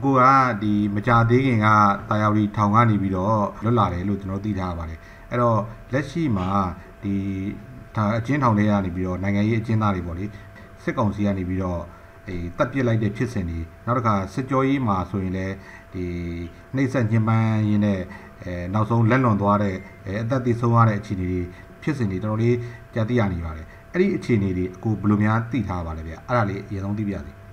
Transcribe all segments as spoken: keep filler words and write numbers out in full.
ကိုကဒီမကြသေးခင်ကတာယာဝတီထောင်ကနေပြီးတော့လွတ်လာတယ်လို့ကျွန်တော်သိထားပါတယ်အဲ့တော့လက်ရှိမှာဒီဒါအချင်းထောင်တွေကနေပြီးတော့နိုင်ငံရေးအကျဉ်းသားတွေပေါ့လေစစ်ကောင်စီကနေပြီးတော့အဲတပ်ပစ်လိုက်တဲ့ဖြစ်စဉ်တွေနောက်တစ်ခါစစ်ကြောရေးမှာဆိုရင်လည်းဒီနှိမ့်ဆက်ညှဉ်းပန်းရင်းနဲ့အဲနောက်ဆုံးလက်လွန်သွားတဲ့အသက်သေဆုံးရတဲ့အခြေအနေတွေဖြစ်စဉ်တွေတော်တော်လေးကြားသိရနေပါတယ်အဲ့ဒီအခြေအနေတွေအခုဘယ်လိုများသိထားပါလဲဗျအဲ့ဒါလေးအရင်ဆုံးသိပြရစီ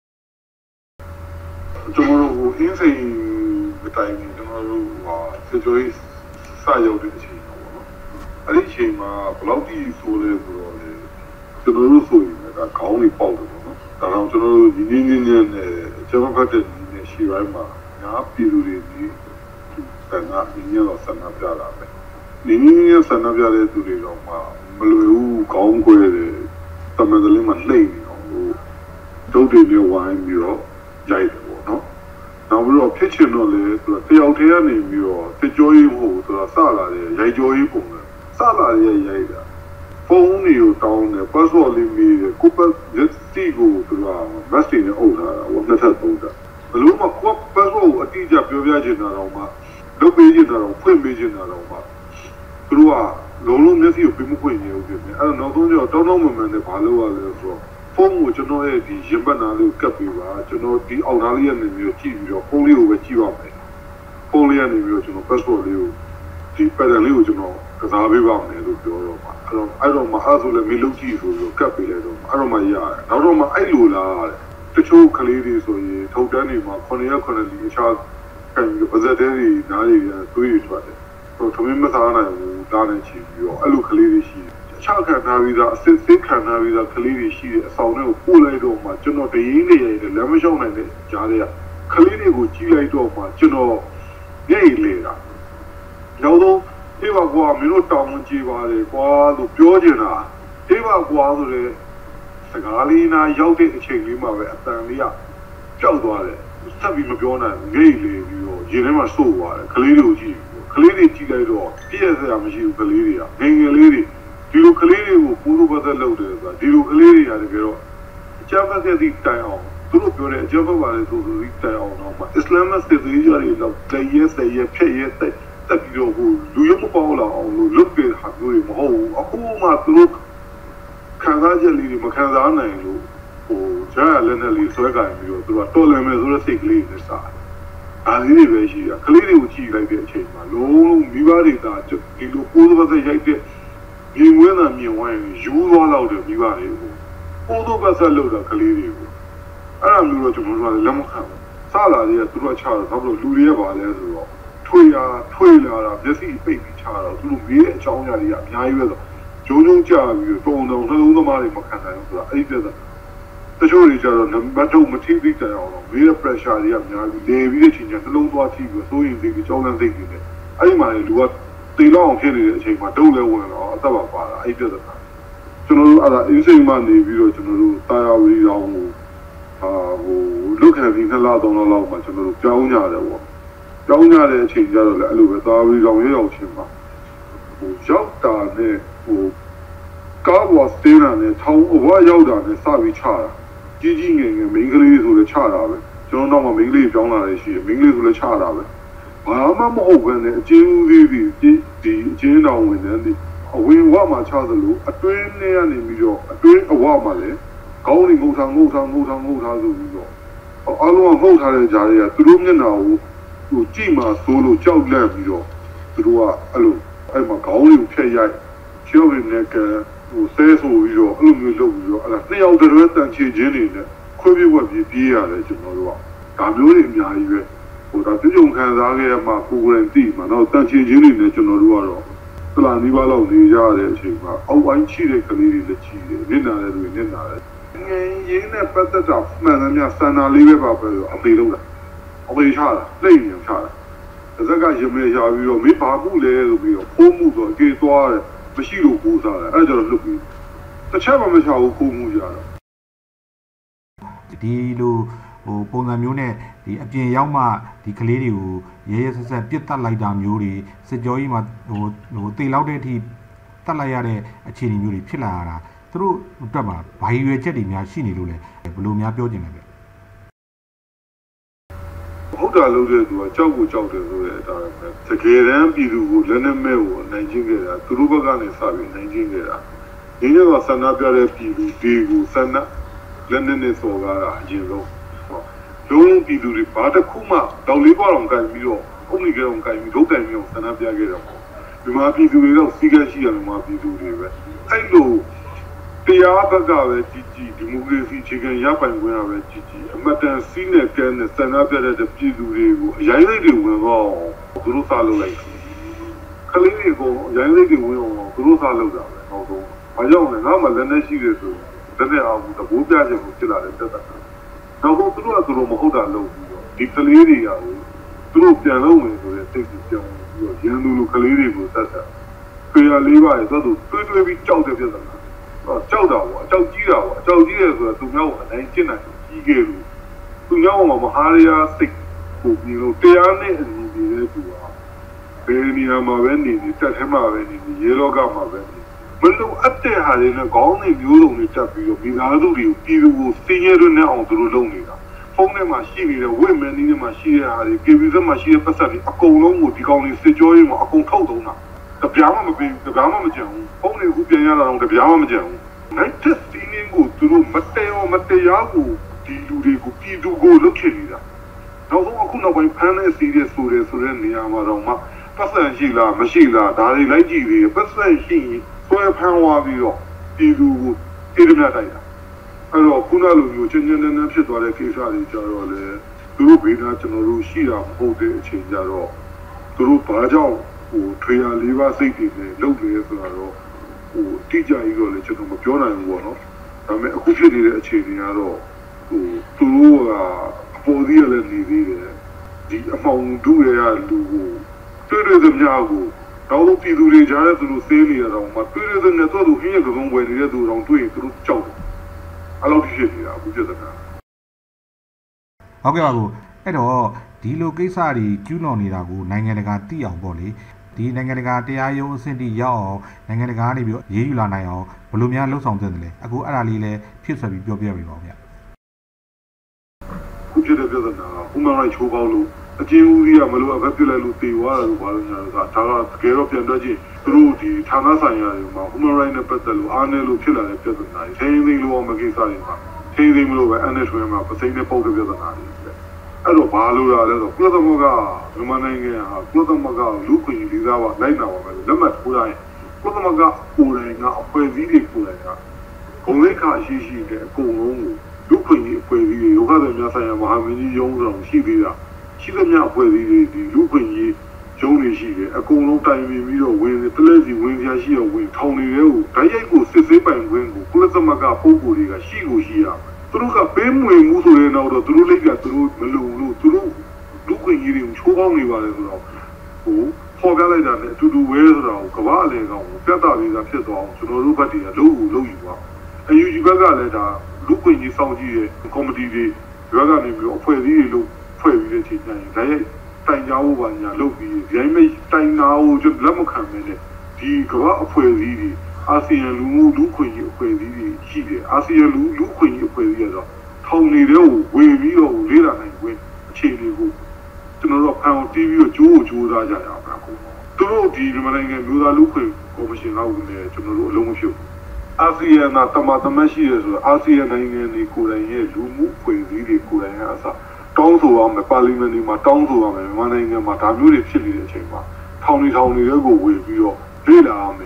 ကျွန်တော်တို့အင်းစိန်အတိုင်းကျွန်တော်တို့ဟာစစ်ကြောရေးစရောက်တဲ့အချိန်ပေါ့နော်အဲ့ဒီအချိန်မှာဘယ်လောက်ထိဆိုလဲဆိုတော့လေကျွန်တော်တို့ဆိုရင်လည်းခေါင်းတွေပေါက်တယ်ပေါ့နော်ဒါကြောင့်ကျွန်တော်တို့ဒီနေ့နေ့နဲ့ကျွန်တော်ဖတ်တဲ့ဒီနေ့ရှိပိုင်းမှာညာပြည်သူတွေဒီဆန္ဒဒီနေ့တော့ဆန္ဒပြတာပဲဒီနေ့ဆန္ဒပြတဲ့သူတွေတော့မှမလွယ်ဘူးခေါင်းခွဲတယ်တမန်တော်လေးမှလှိမ့်နေအောင်လို့ဒုတ်တွေမျိုးဝိုင်းပြီးတော့ရိုက်တယ်ပေါ့နော်နောက်ပြီးတော့ဖြစ်ချင်တော့လေသူကတယောက်တည်းကနေပြီးတော့စစ်ကြောရေးဖို့သူကစလာတယ်ရိုက်ကြောရေးပုံနဲ့စလာတယ်ရိုက်တာဖုန်းတွေကိုတောင်းတယ် password လေးမိတယ်ကိုပတ်ရက်တီကိုသူက message နဲ့အုပ်ထားတာဟိုနှစ်ထပ်သုံးတာဘလို့မှကို password ကိုအတိအကျပြောပြချင်တာတော့မှလုပ်ပေးချင်တာတော့ဖွင့်ပေးချင်တာတော့မှသူကလုံးလုံးမျက်စိကိုပြမဖွင့်နေဘူးဖြစ်နေအဲ့တော့နောက်ဆုံးကျတော့တောင်းတောင်းမှန်မှန်နဲ့ဘာလုပ်ရလဲဆိုတော့ဖုန်းကိုကျွန်တော်ရဲ့ဒီရင်ပတ်နာလေးကိုကပ်ပြီးပါကျွန်တော်ဒီအောက်သားလေးရနေမျိုးကြည့်ပြီးတော့ဖုန်းလေးကိုပဲကြည့်ပါမယ်ဖုန်းလေးရနေမျိုးကျွန်တော် password လေးကိုဒီ pattern လေးကိုကျွန်တော်ကစားပေးပါမယ်လို့ပြောတော့ပါအဲ့တော့အဲ့တော့မှအဲ့ဆိုလည်းမလုပ်ကြည့်ဆိုပြီးကပ်ပေးလိုက်တော့အဲ့တော့မှရတယ်နောက်တော့မှအဲ့လိုလားတချို့ကလေးတွေဆိုရင်ထုတ်တန်းတွေမှာခုနှစ်ရက်ခုနှစ်လအခြားခံပြီးပါဇက်တဲတွေနားတွေသွေးတွေထွက်တယ်ဟိုသမင်းမစားနိုင်ဘူးတားနေချီပြီးတော့အဲ့လိုကလေးတွေရှိတယ်အခြားခံထားပြီးသားအစစ်စစ်ခံထားပြီးသားကလေးတွေရှိတယ်အဆောင်တွေကိုပို့လိုက်တော့မှကျွန်တော်တရင်းနေရတယ်လမ်းမလျှောက်နိုင်တဲ့ကြားတွေကကလေးတွေကိုကြီးလိုက်တော့မှကျွန်တော်ညိတ်လေတာနောက်တော့ဒီဘကွာမင်းတို့တောင်းကြည့်ပါလေကွာလို့ပြောချင်တာဒီဘကွာဆိုတဲ့စကားလေးနာရောက်တဲ့အချိန်လေးမှာပဲအတန်လေးကကြောက်သွားတယ်ဆက်ပြီးမပြောနိုင်ငိတ်လေပြီးတော့ရင်ထဲမှာစိုးသွားတယ်ကလေးတွေကိုကြည့်ကလေးတွေကြည့်လိုက်တော့ပြည့်ရစရာမရှိဘူးကလေးတွေကငယ်ငယ်လေးတွေဒီလိုကလေးတွေကိုပူလို့ပတ်သက်လုပ်တယ်ဆိုတာဒီလိုကလေးတွေရတယ်ကြတော့အကြမ်းဖက်တဲ့ဒီတိုင်အောင်သူတို့ပြောတဲ့အကြမ်းဖက်ပါလေဆိုဒီတိုင်အောင်တော့မှအစ္စလာမ်စစ်သွေးကြတွေတော့တည်ရဲတည်ရဲဖြစ်ရဲတဲ့တက်ပြီးတော့ဟိုလူရမပေါလာအောင်လို့လုပ်ပြဟာမျိုးတွေမဟုတ်ဘူးအခုမှသူတို့ခံစားချက်လေးတွေမခံစားနိုင်လို့ဟိုဂျာလည်းနဲ့လေးဆွဲကြရင်ပြီးတော့သူကတော်လည်မယ်ဆိုတဲ့စိတ်ကလေးနဲ့စားအားလေးတွေပဲရှိတာကလေးတွေကိုကြည့်လိုက်တဲ့အချိန်မှာလုံးလုံးမိဘတွေဒါဒီလိုပိုးသပတ်ရိုက်တဲ့မြင်ဝဲတာမြင်ဝဲယူသွားတော့တယ်မိဘတွေကိုပိုးသပတ်ဆက်လို့တာကလေးတွေကိုအဲ့ဒါမျိုးတော့ကျွန်တော်တို့ကလက်မခံဘူးစလာတွေကသူတို့ချတော့နောက်တော့လူတွေကပါလဲဆိုတော့ထွေရထွေလာတာမျက်စိပိတ်ပြီးချတော့သူတို့မေးတဲ့အကြောင်းအရာတွေကအများကြီးပဲဆိုဂျုံဂျုံကြာပြီးတော့တုံတုံနှလုံးသမားတွေမခံနိုင်ဘူးဆိုတာအဲ့ဒီတဲ့တချို့တွေကျတော့နံပါတ်twoမထိပြီးတိုင်အောင်တော့မေးတဲ့ pressure တွေကများပြီးလေပြီးတဲ့အချိန်ကျနှလုံးသွားထိပြီးစိုးရင်စိတ်ကြီးကြောင်းလန့်စိတ်ကြီးနဲ့အဲ့ဒီမှာလေလူကတေလောက်အောင်ဖြစ်နေတဲ့အချိန်မှာဒုတ်လဲဝင်တော့အသက်ပါပါတာအဲ့ဒီတဲ့ကျွန်တော်တို့အဲ့ဒါအင်းစိန်မှနေပြီးတော့ကျွန်တော်တို့တာယာဝီတော်ကိုအာဟိုလုခံပြီးနှစ်လသုံးလလောက်မှကျွန်တော်တို့ကြောင်းကြတယ်ပေါ့ကြောင်းကြတဲ့အချိန်ကျတော့လည်းအဲ့လိုပဲတာယာဝီတော်ရေရောက်ချင်းမှာဟိုရောက်တာနဲ့ဟိုကားပေါ်စတင်းတာနဲ့ထောင်းဘဝရောက်တာနဲ့စပြီးချတာကြီးကြီးငယ်ငယ်မိန်းကလေးဆိုလည်းချတာပဲကျွန်တော်တော့မှမိန်းကလေးပြောင်းလာတယ်ရှိတယ်မိန်းကလေးဆိုလည်းချတာပဲဘာမှမဟုတ်ဘဲနဲ့အချင်းဦးသေးပြီးဒီအချင်းတော်ဝင်တယ်ဒီအဝင်ဝမှာချသလိုအတွင်းထဲကနေပြီးတော့အတွင်းအဝမှာလည်းခေါင်းလေးငုံထားငုံထားငုံထားငုံထားဆိုပြီးတော့အလုံးငုံထားတဲ့ကြားတွေကသူတို့မျက်နှာကိုဟိုကြည့်မှဆိုးလို့ကြောက်လန့်ပြီးတော့သူတို့ကအဲ့လိုအဲ့မှာခေါင်းလေးကိုဖျက်ရိုက်ချောင်းနဲ့ကဟိုဆဲဆိုပြီးတော့အဲ့လိုမျိုးလုပ်ပြီးတော့အဲ့ဒါနှစ်ယောက်တည်းတန်ချေခြင်းတွေနဲ့ခွေးပြေးဝက်ပြေးပြေးရတယ်ကျွန်တော်တို့ကဒါမျိုးတွေအများကြီးပဲဟိုဒါပြုံခံစားခဲ့ရမှကိုယ်ကိုယ်တိုင်သိမှာတော့တန်ချေခြင်းတွေနဲ့ကျွန်တော်တို့ကတော့သလာနီးပါးလောက်နေကြတဲ့အချိန်မှာအောက်ပိုင်းချိတဲ့ကလေးတွေလည်းချိတယ်နစ်နာတဲ့တွေနစ်နာတယ်ငယ်ရင်းနဲ့ပတ်သက်တာမှန်သမျှစန္ဒာလေးပဲပါပဲအမေလုံးတာအမေချတာလိမ့်နေချတာအစကရမေရှာပြီးတော့မေးဘာမှုလဲဆိုပြီးတော့ဖိုးမှုဆိုအကေသွားတယ်မရှိလို့ပူစားတယ်အဲ့ဒါကြတော့လွတ်ပြီးတစ်ချက်မှမချဘူးခိုးမှုကြတော့ဒီလိုဟိုပုံစံမျိုးနဲ့ဒီအပြင်ရောက်မှဒီကလေးတွေကိုရဲရဲဆက်ဆက်ပြစ်တက်လိုက်တာမျိုးတွေစစ်ကြောကြီးမှာဟိုဟိုတေလောက်တဲ့အထိတက်လိုက်ရတဲ့အခြေအနေမျိုးတွေဖြစ်လာရတာသူတို့အတွက်မှာဘာရွယ်ချက်တွေများရှိနေလို့လဲဘယ်လိုများပြောချင်လဲဗျတာလုပ်တဲ့သူကကြောက်ကိုကြောက်တယ်ဆိုတဲ့အတိုင်းပဲတကယ်တမ်းပြည်သူကိုလက်နဲ့မဲ့ကိုနိုင်ချင်းခဲ့တာသူတို့ဘက်ကနေစပြီးနိုင်ချင်းခဲ့တာဒီနေ့ကဆန္ဒပြတဲ့ပြည်သူတွေကိုဆန္ဒလက်နဲ့နဲ့စော်ကားတာအရင်ဆုံးလုံးပြည်သူတွေဘာတစ်ခုမှတောက်လေးပွားအောင်ကန်ပြီးတော့အုံးနေကြအောင်ကန်ပြီးဒုတ်တိုင်ပြီးအောင်ဆန္ဒပြခဲ့တာပေါ့ဒီမှာပြည်သူတွေတော့စီကရှိရမှာပြည်သူတွေပဲအဲ့လိုတရားဘက်ကပဲကြည်ကြည်ဒီမိုကရေစီအခြေခံရပိုင်ခွင့်ရပဲကြည်ကြည်အမတန်စီးနဲ့ကဲနဲ့ဆန္ဒပြတဲ့ပြည်သူတွေကိုအရင်လေးတွေဝင်တော့သူတို့စားလုပ်လိုက်ခလေးတွေကိုအရင်လေးတွေဝင်အောင်သူတို့စားလုပ်တာပဲနောက်ဆုံးဘာကြောင့်လဲငါမှလည်းနဲ့ရှိတယ်ဆိုလက်နဲ့အောင်တဘိုးပြချက်ကိုဖြစ်လာတဲ့တက်တာနောက်ဆုံးသူတို့ကသူတို့မဟုတ်တာလုပ်ပြီးတော့ဒီကလေးတွေကသူတို့ပြန်လုပ်မယ်ဆိုတဲ့စိတ်ကြီးပြောင်းပြီးတော့ရန်သူလူကလေးတွေကိုတတ်တာဖေရလေးပါရဲ့သူတို့တွေးတွေးပြီးကြောက်တဲ့ပြဿနာကြောက်တာပေါ့အကြောက်ကြီးတာပေါ့အကြောက်ကြီးတယ်ဆိုတော့သူများကအတိုင်းကျင့်နိုင်ကြီးခဲ့လို့သူများကမဟာရယာစိတ်ကိုပြီးလို့တရားနဲ့အညီနေတဲ့သူကဘယ်နေရာမှာပဲနေနေတက်ထဲမှာပဲနေနေရေလောကမှာပဲနေမလို့အတဲ့ဟာတွေနဲ့ခေါင်းနဲ့မျိုးလုံးတွေတက်ပြီးတော့မိသားစုတွေကိုပြည်သူကိုစင်းရဲတွေနဲ့အောင်သူတို့လုပ်နေတာဖုန်းထဲမှာရှိနေတဲ့ဝိမန်နီးထဲမှာရှိတဲ့ဟာတွေ ကေ ဗီ ဇက်မှာရှိတဲ့ပတ်သက်တွေအကုန်လုံးကိုဒီကောင်တွေစစ်ကြောရေးမှာအကုန်ထုတ်သုံးတာတပြားမှမပေးတပြားမှမကြံဘူးဖုန်းတွေခုပြန်ရတာတော့တပြားမှမကြံဘူးနိုင်တဲ့စီးနင်းကိုသူတို့မတဲရောမတရားကိုဒီလူတွေကိုပြည်သူကိုလုပ်ချင်နေတာနောက်ဆုံးအခုနောက်ပိုင်းဖမ်းတဲ့စီးတဲ့ဆိုတဲ့ဆိုတဲ့နေရာမှာတော့မှပတ်စံရှိလားမရှိလားဒါတွေလိုက်ကြည့်ပြီးပတ်စံရှိရင်ဆွဲဖမ်းသွားပြီးတော့ပြည်သူကိုတိရမြတိုက်တာအဲ့တော့ခုနလိုမျိုးချင်းချင်းနဲ့နဲ့ဖြစ်သွားတဲ့ကိစ္စတွေကြတော့လေသူတို့ဘေးနာကျွန်တော်တို့ရှိတာမဟုတ်တဲ့အချိန်ကြတော့သူတို့ဘာကြောင့်ဟိုထွေရလေးပါစိတ်တွေနဲ့လုပ်နေဆိုတော့ဟိုတိကျကြီးတော့လေကျွန်တော်မပြောနိုင်ဘူးပေါ့နော်ဒါပေမဲ့အခုဖြစ်နေတဲ့အခြေအနေကတော့ဟိုသူတို့ကအပေါ်စီးရလည်းနေသေးတယ်ဒီအမောင်တူရရလူကိုတွေ့ရတဲ့များကိုတော့လူပြည်သူတွေကြားတဲ့သူတို့စေးနေရတော့မှတွေ့ရတဲ့နဲ့တော့သူဟင်းရကစုံဝယ်နေတဲ့သူတော်တွေ့သူတို့ကြောက်တယ်အဲ့လိုဖြစ်နေတာအခုပြဿနာဟုတ်ကဲ့ပါကိုအဲ့တော့ဒီလိုကိစ္စတွေကျူးလွန်နေတာကိုနိုင်ငံတကာသိအောင်ပေါ့လေဒီနိုင်ငံတကာတရားရုံးအဆင့်ထိရောက်အောင်နိုင်ငံတကာကနေပြီးတော့ရေးယူလာနိုင်အောင်ဘယ်လိုများလှုပ်ဆောင်သင့်တယ်လဲအခုအဲ့ဒါလေးလည်းဖြစ်ဆွဲပြီးပြောပြပေးပါဦးဗျခုဖြစ်တဲ့ပြဿနာက human rights ချိုးဖောက်လို့အကျဉ်းဦးစီးကမလို့အဖက်ပြလိုက်လို့တေသွားတယ်လို့ဘာလို့ညာလဲဆိုတာဒါကတကယ်တော့ပြန်တွက်ကြည့်သူတို့ဒီဌာနဆိုင်ရာတွေမှာ human rights နဲ့ပတ်သက်လို့အားနည်းလို့ဖြစ်လာတဲ့ပြဿနာတွေထိန်းသိမ်းလို့အောင်မကိစ္စတွေမှာထိန်းသိမ်းမလို့ပဲ အန် အက်စ် မှာပစိမ့်နဲ့ပုတ်တဲ့ပြဿနာတွေအဲ့တော့ဘာလို့ရလဲဆိုကုလသမဂ္ဂမြန်မာနိုင်ငံဟာကုလသမဂ္ဂလူ့ခွင့်ရေးလေးစားပါလိုက်နာပါမယ်လက်မှတ်ထိုးတိုင်းကုလသမဂ္ဂကိုယ်တိုင်ကအဖွဲ့အစည်းတွေကိုယ်တိုင်ကဂုဏ်သိက္ခာရှိရှိတဲ့အကုန်လုံးကိုလူ့ခွင့်ရေးအဖွဲ့အစည်းတွေဒုက္ခသည်များဆိုင်ရာမဟာမင်းကြီးရုံးဆောင်ရှိသေးတာရှိသမျှအဖွဲ့အစည်းတွေဒီလူ့ခွင့်ရေးရုံးတွေရှိတယ်အကုန်လုံးတိုင်ပင်ပြီးတော့ဝင်တလဲစီဝင်ပြရှိတော့ဝင်ထောင်နေတဲ့ကိုဓာတ်ရိုက်ကိုစစ်ဆေးပိုင်ခွင့်ကိုကုလသမဂ္ဂပုံကိုယ်တွေကရှိကိုရှိရမယ်သူတို့ကပေးမွေမှုဆိုရင်တော့သူတို့လိပ်ကသူတို့မလုံလို့သူတို့လူခွင့်ကြီးတွေကိုချိုးပေါင်းနေပါလေဆိုတော့ဟိုဖော်ပြလိုက်တာနဲ့အတူတူဝဲဆိုတာကိုကမ္ဘာအလဲကောင်ကိုပြတ်တာလေးကဖြစ်သွားအောင်ကျွန်တော်တို့ဘက်တွေကလုံးဝလုံးယူပါအယူဂျီဘက်ကလည်းဒါလူခွင့်ကြီးစောင့်ကြည့်ရဲ့ကော်မတီတွေဘက်ကနေပြီးအဖွဲ့အစည်းတွေလို့ဖွဲ့ပြီးတဲ့ချိန်တိုင်းဒါရဲ့တိုင်ကြားဖို့ပါညာလုပ်ပြီးရိုင်းမိတ်တိုင်နာကိုလက်မခံမနဲ့ဒီကမ္ဘာအဖွဲ့အစည်းတွေအာဆီယံလူမှုလူခွင့်ရေးအဖွဲ့အစည်းတွေရှိတယ်အာဆီယံလူလူခွင့်ရေးအဖွဲ့အစည်းကတော့ထောင်နေတဲ့ကိုဝေပြီးတော့လေးလာနိုင်ခွင့်အခြေအနေကိုကျွန်တော်တို့ဖန်တီးပြီးတော့ကြိုးကိုကြိုးစားကြရအောင်အခုသူတို့ဒီမြန်မာနိုင်ငံလူသားလူခွင့်ကော်မရှင်လောက်နဲ့ကျွန်တော်တို့အလုံးမဖြုတ်အာဆီယံကတမတမရှိရဆိုတော့အာဆီယံနိုင်ငံတွေကိုယ်တိုင်ရဲ့လူမှုဖွဲ့စည်းတွေကိုယ်တိုင်ကအစားတောင်းဆိုအောင်ပါလီမန်ဒီမှာတောင်းဆိုအောင်မြန်မာနိုင်ငံမှာဒါမျိုးတွေဖြစ်နေတဲ့အချိန်မှာထောင်နေထောင်တွေကိုဝေပြီးတော့လေးလာအောင်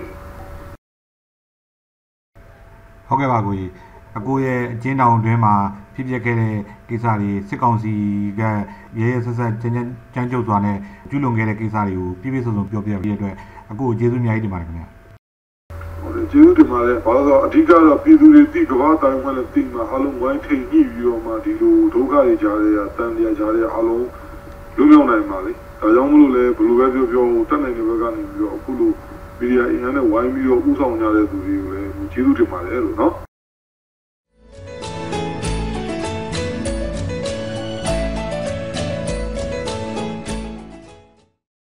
ဟုတ်ကဲ့ပါကိုကြီးအကိုရဲ့အကျဉ်းထောင်အတွင်းမှာဖြစ်ပျက်ခဲ့တဲ့ကိစ္စတွေစစ်ကောင်စီကရဲရဲဆက်ဆက်ကြမ်းကြမ်းကြုတ်စွာနဲ့ကျူးလွန်ခဲ့တဲ့ကိစ္စတွေကိုပြည့်ပြည့်စုံစုံပြောပြပြီးတဲ့အတွက်အကိုကိုကျေးဇူးအများကြီးတင်ပါတယ်ခင်ဗျာဟုတ်တယ်ကျေးဇူးတင်ပါတယ်ဘာလို့ဆိုအဓိကတော့ပြည်သူတွေတိကဘာတိုင်းမှာလည်းတိမှာအလုံးဝိုင်းထိန်ညှိပြီးတော့မှဒီလိုဒုက္ခတွေကြားရတန်တရားကြားရအလုံးလုံးလုံးနိုင်ပါလေဒါကြောင့်မလို့လဲဘယ်လိုပဲပြောပြောတက်နိုင်တဲ့ဘက်ကနေပြီးတော့အခုလိုမီဒီယာအင်အားနဲ့ဝိုင်းပြီးတော့ဥဆောင်ကြတဲ့သူတွေကိုလည်းကျေးဇူးတင်ပါတယ်လို့နော်